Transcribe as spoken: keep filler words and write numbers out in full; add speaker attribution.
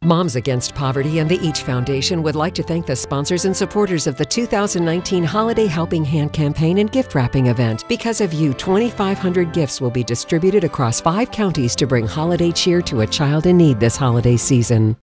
Speaker 1: Moms Against Poverty and the Each Foundation would like to thank the sponsors and supporters of the two thousand nineteen Holiday Helping Hand campaign and gift wrapping event. Because of you, twenty-five hundred gifts will be distributed across five counties to bring holiday cheer to a child in need this holiday season.